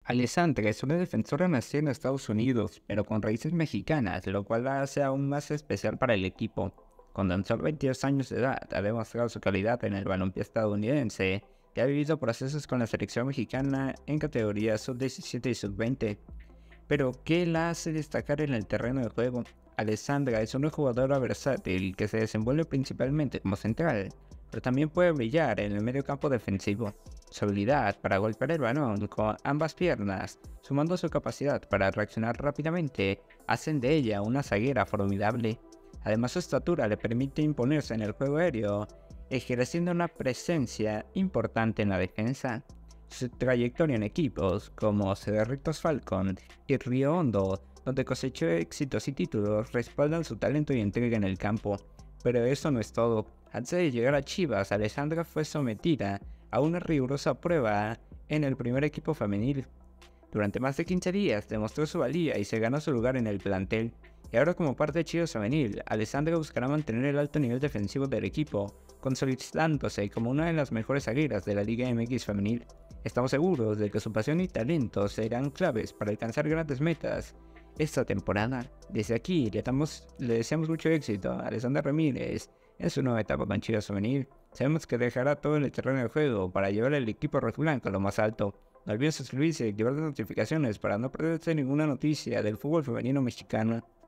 Alessandra es una defensora nacida en Estados Unidos, pero con raíces mexicanas, lo cual la hace aún más especial para el equipo. Con tan solo 22 años de edad, ha demostrado su calidad en el balompié estadounidense y ha vivido procesos con la selección mexicana en categorías sub-17 y sub-20. Pero, ¿qué la hace destacar en el terreno de juego? Alessandra es una jugadora versátil que se desenvuelve principalmente como central, pero también puede brillar en el medio campo defensivo. Su habilidad para golpear el balón con ambas piernas, sumando su capacidad para reaccionar rápidamente, hacen de ella una zaguera formidable. Además, su estatura le permite imponerse en el juego aéreo, ejerciendo una presencia importante en la defensa. Su trayectoria en equipos como Cerritos Falcon y Río Hondo, donde cosechó éxitos y títulos, respaldan su talento y entrega en el campo. Pero eso no es todo. Antes de llegar a Chivas, Alessandra fue sometida a una rigurosa prueba en el primer equipo femenil. Durante más de 15 días demostró su valía y se ganó su lugar en el plantel. Y ahora, como parte de Chivas Femenil, Alessandra buscará mantener el alto nivel defensivo del equipo, consolidándose como una de las mejores zagueras de la Liga MX Femenil. Estamos seguros de que su pasión y talento serán claves para alcanzar grandes metas esta temporada. Desde aquí le deseamos mucho éxito a Alessandra Ramírez en su nueva etapa con Chivas Femenil. Sabemos que dejará todo en el terreno de juego para llevar al equipo rojiblanco a lo más alto. No olviden suscribirse y activar las notificaciones para no perderse ninguna noticia del fútbol femenino mexicano.